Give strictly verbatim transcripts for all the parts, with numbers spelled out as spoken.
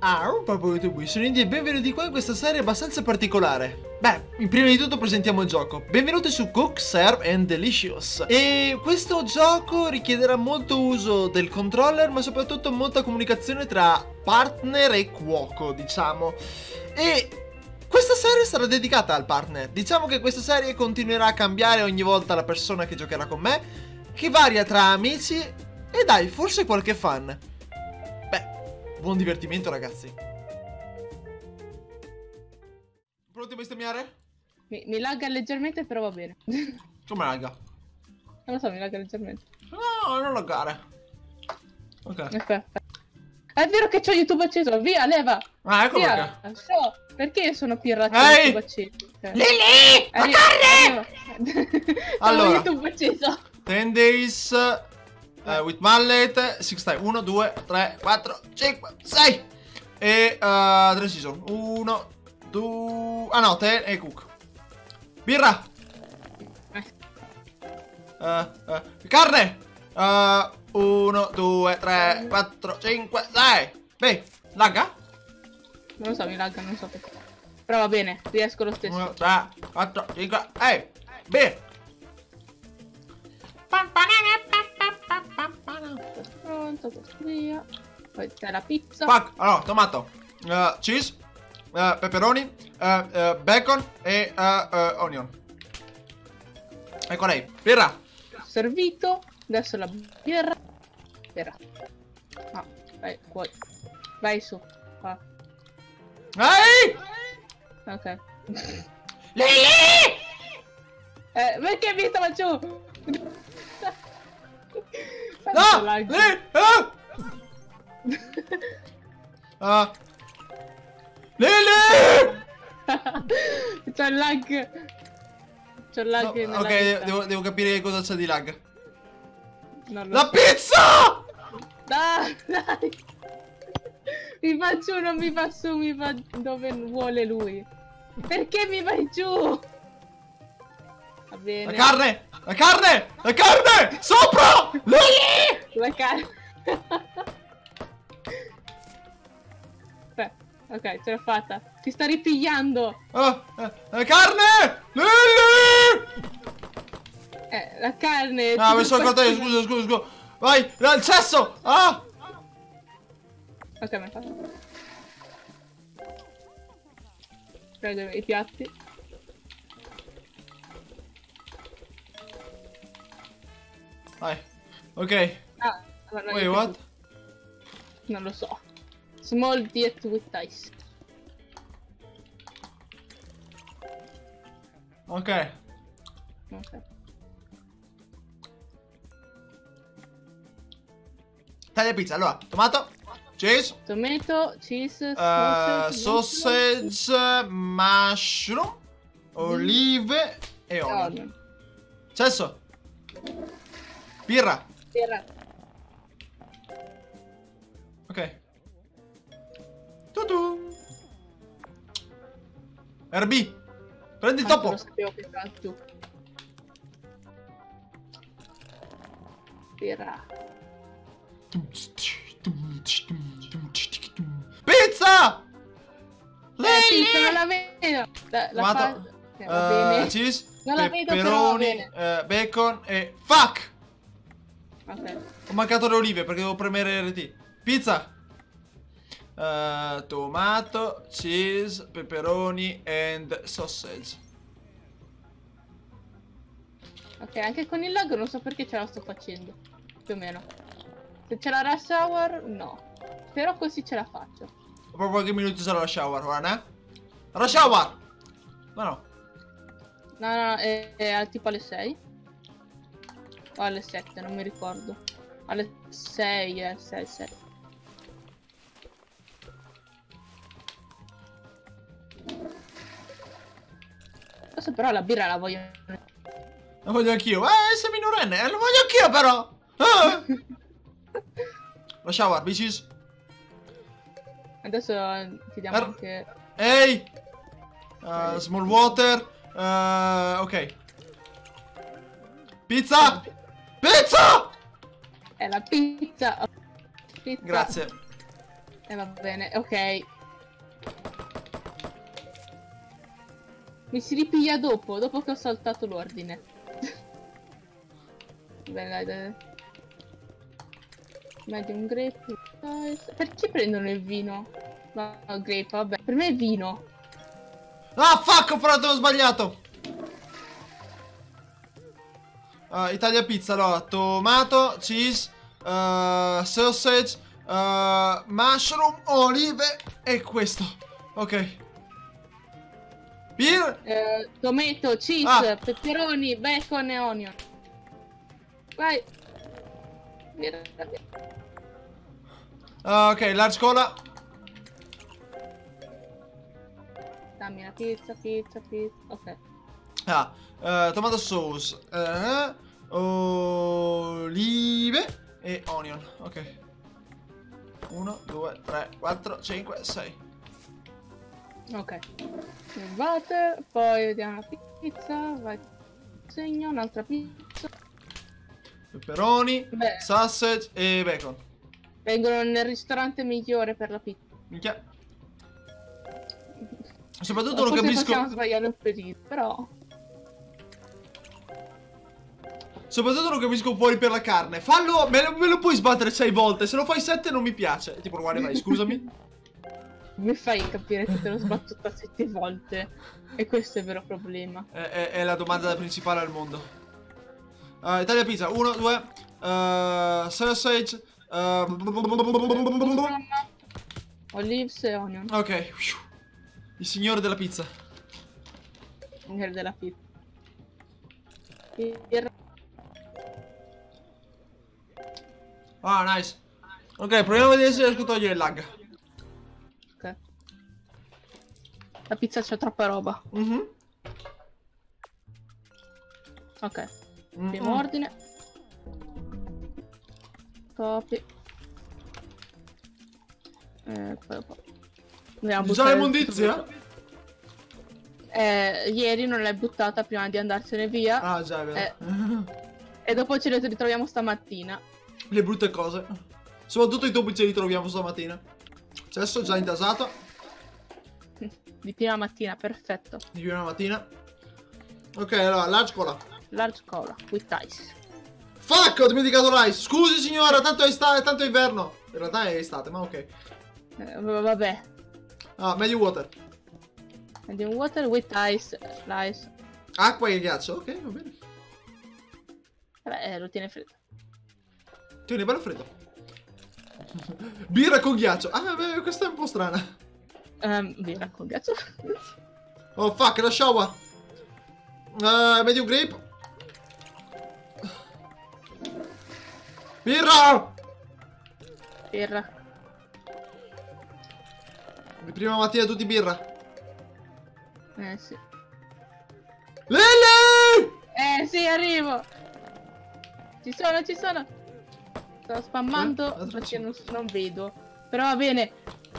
Ciao, Papo YouTube, sono Indy e benvenuti qua in questa serie abbastanza particolare. Beh, prima di tutto presentiamo il gioco. Benvenuti su Cook, Serve and Delicious. E questo gioco richiederà molto uso del controller, ma soprattutto molta comunicazione tra partner e cuoco, diciamo. E questa serie sarà dedicata al partner. Diciamo che questa serie continuerà a cambiare ogni volta la persona che giocherà con me, che varia tra amici e dai, forse qualche fan. Buon divertimento, ragazzi. Pronti a bestemmiare? Mi, mi lagga leggermente, però va bene. Come lagga? Non lo so, mi lagga leggermente. No, non laggare. Ok. Aspetta. È vero che c'ho YouTube acceso, via, leva! Ah, ecco via. perché. So, perché io sono pirata Ehi! YouTube acceso? Cioè. Lili! La carne! Allora. YouTube acceso. ten days uh, with mallet. six time. uno, due, tre, quattro, cinque, sei. E uh, tre season. uno, due. Ah no, ten e cook. Birra. Uh, uh, carne. uno, due, tre, quattro, cinque, sei. Beh, lagga? Non lo so, mi lagga, non so perché. Però va bene, riesco lo stesso. uno, tre, quattro, cinque, sei. Beh. Pronto, questo via. Poi c'è la pizza. Fuck. Allora, tomato, uh, cheese, uh, peperoni, uh, uh, bacon e uh, uh, onion. Ecco lei. Birra. Servito. Adesso la birra. Birra. Ah, vai, qua. Vai su. Qua. Ehi! Ok. Lili! Eh, perché mi stava giù? No! Lili! Ah! Ah. Lili! C'ho il lag. C'ho il lag. No, ok, devo, devo capire cosa c'è di lag. Non lo La so. pizza! Dai, dai. Mi fa giù, non mi fa su, mi fa dove vuole lui. Perché mi vai giù? Va bene. La carne! La carne! La carne! Sopra! Lili! La carne. Beh, ok, ce l'ho fatta. Ti sta ripigliando. Ah, eh, la carne! Lili! Eh, la carne. Ah, ti mi sono fa- accorto, scusa, scusa, scusa. Vai, il cesso! Ah! Ok, mi ha fatto. Prendo i piatti. Vai. Ok. Ah, ma non Wait, è what? piaciuto. Non lo so. Small diet with ice. Ok. Ok. Taglia pizza, allora, tomato, cheese, Tomato, cheese, uh, sausage, sausage, mushroom, olive e olio. onion. Cesso. Birra. Birra. Ok. Tutu. R B. Prendi il Tanto topo. lo sapevo che stava giù. Birra. Pizza! Eh, pizza, non la vedo. La, la Tomato, fa... eh, va bene. uh, cheese, Non la vedo, però va peperoni, bene. uh, bacon e... Fuck! Ok. Ho mancato le olive perché devo premere R T. Pizza. Uh, tomato, cheese, peperoni and sausage. Ok, anche con il lag non so perché ce la sto facendo. Più o meno. Se c'è la rush hour, no. Però così ce la faccio. Ho proprio qualche minuto sarà la shower, guarda, eh? La shower! No, no. No, no, è, è tipo alle sei. O alle sette, non mi ricordo. Alle sei, eh, sei, sei. Adesso però la birra la voglio... La voglio anch'io. Eh, sei minorenne, eh, lo voglio anch'io però! Ah! La shower, bitches. Adesso ti diamo Er- anche... Ehi! Uh, small water. Uh, ok. Pizza! Pizza! È la pizza. Pizza. Grazie. E va bene, ok. Mi si ripiglia dopo, dopo che ho saltato l'ordine. Bene, dai, dai. Medium grape. Perché prendono il vino? No, no, grape, vabbè. Per me è vino. Ah, fuck, ho provato, ho sbagliato. Uh, Italia pizza, allora, tomato, cheese, uh, sausage, uh, mushroom, olive e questo. Ok. Beer? Eh, tomato, cheese, Ah. peperoni, bacon e onion. Vai. Birra, birra. Uh, ok, large cola. Dammi la pizza, pizza, pizza. Ok. Ah, uh, tomato sauce, uh, olive e onion. Ok. uno, due, tre, quattro, cinque, sei. Ok. Water, poi vediamo la pizza. Vai. Segno, un'altra pizza. Peperoni, Beh. sausage e bacon. Vengono nel ristorante migliore per la pizza. Minchia. Soprattutto non Forse capisco. possiamo sbagliare un pelino, però. Soprattutto non capisco fuori per la carne. Fallo, me lo, me lo puoi sbattere sei volte. Se lo fai sette non mi piace. Tipo, guarda, vai, scusami. Mi fai capire che te l'ho sbattuta sette volte. E questo è il vero problema. È, è- è la domanda principale al mondo. Uh, Italia pizza, uno, due, uh, sausage, uh, Olives e onion. ok. Il signore della pizza. Nel della pizza. Birra. Ah, nice. Ok, proviamo a vedere se riesco a togliere il lag. Ok. La pizza c'ha troppa roba. Mhm. Ok. Mm, Primo mm. ordine. Copy. Eh, poi dopo. Dobbiamo Già buttare l'immondizia? tutto. Eh, ieri non l'hai buttata prima di andarsene via. Ah, già, è vero. E dopo ce le ritroviamo stamattina. Le brutte cose. Soprattutto i topi ce li troviamo stamattina. Cesso già intasato. Di prima mattina, perfetto. Di prima mattina. Ok, allora, large cola. Large cola, with ice. Fuck, ho dimenticato l'ice. Scusi signora, tanto è, esta- tanto è inverno. In realtà è estate, ma ok. Eh, vabbè. Ah, medium water. Medium water with ice. Ice. Acqua e ghiaccio, ok, va bene. Vabbè, eh, lo tiene freddo. Tieni bello freddo. Birra con ghiaccio. Ah, beh, questa è un po' strana. Um, birra con ghiaccio. Oh, fuck, la shower. Uh, medium grape. Birra! Birra. Di prima mattina tutti birra. Eh sì. Lele! Eh sì, arrivo. Ci sono, ci sono. Sto spammando Eh, perché non, non vedo. Però va bene.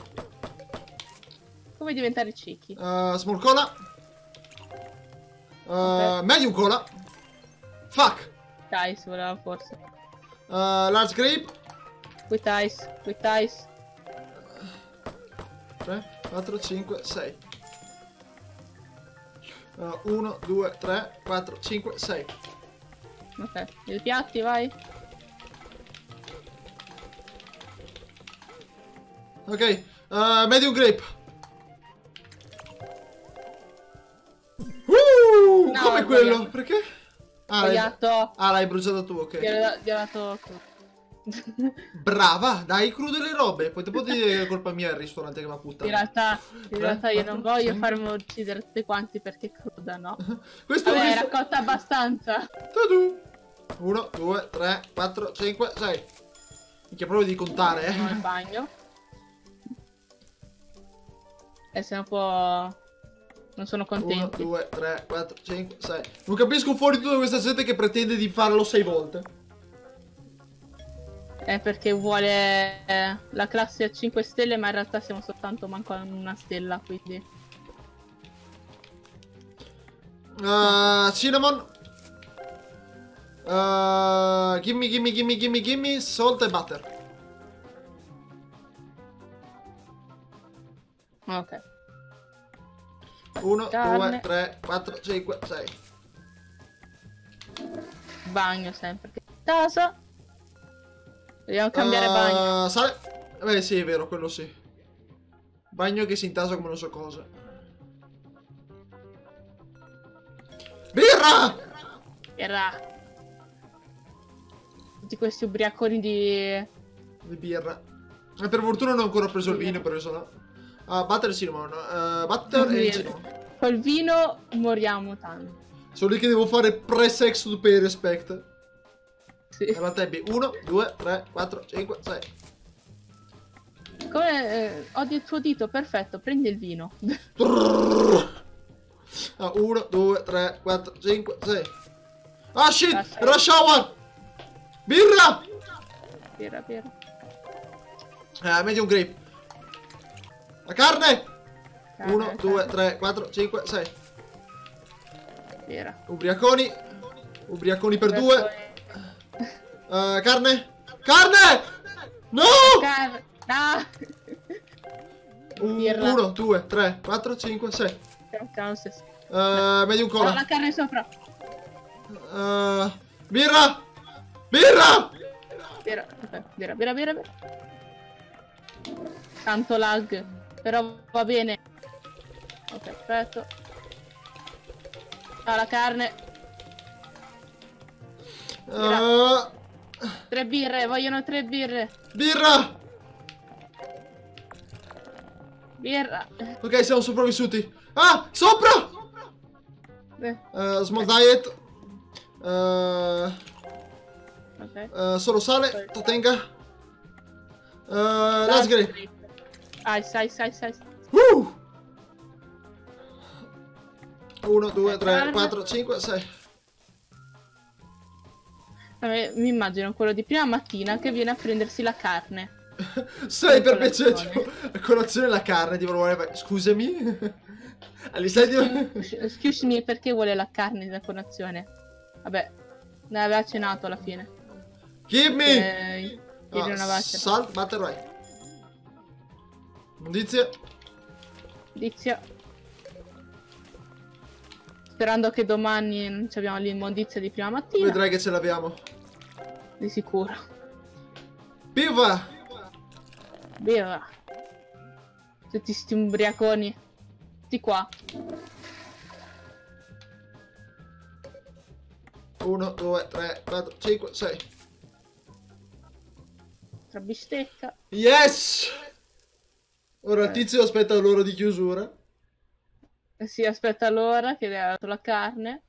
Come diventare ciechi? Uh, small cola. Uh, Ok. medium cola. Fuck. Dai, si voleva forse. Uh, large grape. With ice, with ice. tre, quattro, cinque, sei. uno, due, tre, quattro, cinque, sei. Ok, i piatti, vai. Ok, uh, medium grape. Uh, No, come ho quello? sbagliato. Perché? Ah, l'hai Sbagliato. ah, l'hai bruciato tu, ok. Gli ho da- gli ho dato... Brava, dai crude le robe. Poi dopo dire che è colpa mia il ristorante che va a In puttana. realtà, in realtà io non quattro, voglio cinque. farmi uccidere tutti quanti perché è cruda, no? Questo Vabbè, è hai un raccolto abbastanza. uno, due, tre, quattro, cinque, sei. Minchia, proprio di contare, Sono al eh. bagno. E sei un po'... Non sono uno, contenti. due, tre, quattro, cinque, sei. Non capisco fuori tutta questa gente che pretende di farlo sei volte. È perché vuole eh, la classe a cinque stelle, ma in realtà siamo soltanto manco a una stella, quindi... Uh, cinnamon. Uh, gimme, gimme, gimme, gimme, gimme. Salt e butter. Ok. uno, Carne. due, tre, quattro, cinque, sei. Bagno sempre. Casa. Dobbiamo cambiare uh, bagno. Sale. Beh sì, è vero, quello sì. Bagno che si intasa come non so cosa. Birra! Birra. Tutti questi ubriaconi di... Di birra. E per fortuna non ho ancora preso il vino, perché sennò... Uh, butter e cinnamon. Uh, butter e cinnamon. Col vino moriamo tanto. Sono lì che devo fare pre-sex to pay respect. Sì. Allora Tabby, uno, due, tre, quattro, cinque, sei. Come eh, odio il tuo dito, perfetto, prendi il vino. Ah, uno, due, tre, quattro, cinque, sei. Ah shit! Ah, sei. Rush hour! Birra! Birra, birra. Eh, medium grape. La carne! Carne, uno, carne. due, tre, quattro, cinque, sei. Birra. Ubriaconi. Ubriaconi per due. Uh, carne. Carne! No! Carne. No! Birra. uno, due, tre, quattro, cinque, sei. Siamo stessi. Uh, medium No, cola. la carne sopra. Uh, birra! Birra! Birra, ok, birra, birra, birra, birra. Tanto lag. Però va bene. Ok, perfetto. Ah, la carne. Uh, Tre birre, vogliono tre birre. birra! Birra. Ok, siamo sopravvissuti. Ah, sopra! Eh, Uh, small diet. Uh, ok. uh, solo sale. Totenga. Uh, let's get it. Ice, ice, ice, ice. Uh! uno, due, tre, Carne. quattro, cinque, sei. Vabbè, mi immagino quello di prima mattina che viene a prendersi la carne. sei per colazione. piacere. A colazione la carne, tipo, vuole- scusami. All'inizio. Excuse me, perché vuole la carne da colazione? Vabbè, ne aveva cenato alla fine. Give me. Eh, ieri non Ah, aveva cenato. salt, butter, right. Indizio. Indizio. Sperando che domani non ci abbiamo l'immondizia di prima mattina. Vedrai che ce l'abbiamo. Di sicuro. Viva! Birra. Tutti sti ubriaconi. Tutti qua. uno, due, tre, quattro, cinque, sei. Tra bistecca. Yes! Ora il Eh. tizio aspetta l'ora di chiusura. Eh sì, aspetta l'ora che le ha dato la carne.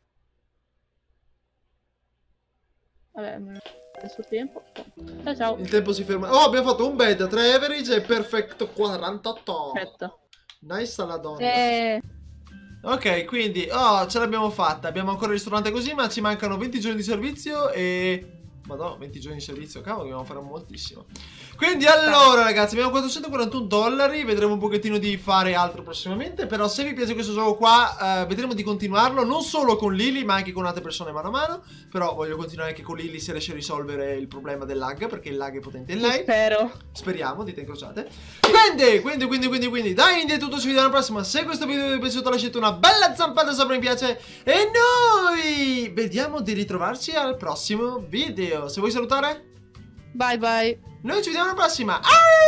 Vabbè, nel suo tempo. Ciao ciao. Il tempo si ferma. Oh, abbiamo fatto un bed, tre average e perfetto quarantotto. Perfetto. Nice alla donna. Eh, Ok, quindi, oh, ce l'abbiamo fatta. Abbiamo ancora il ristorante così, ma ci mancano venti giorni di servizio e... Madonna, venti giorni di servizio, cavolo, dobbiamo fare moltissimo. Quindi allora ragazzi, abbiamo quattrocentoquarantuno dollari, vedremo un pochettino di fare altro prossimamente. Però se vi piace questo gioco qua, eh, vedremo di continuarlo, non solo con Lily, ma anche con altre persone mano a mano. Però voglio continuare anche con Lily se riesce a risolvere il problema del lag, perché il lag è potente in lei. spero. Speriamo, dite incrociate. Quindi, quindi, quindi, quindi, quindi, dai, è tutto, ci vediamo alla prossima. Se questo video vi è piaciuto lasciate una bella zampata sopra mi piace. E noi vediamo di ritrovarci al prossimo video. Se vuoi salutare? Bye bye. Noi ci vediamo alla prossima. Ah!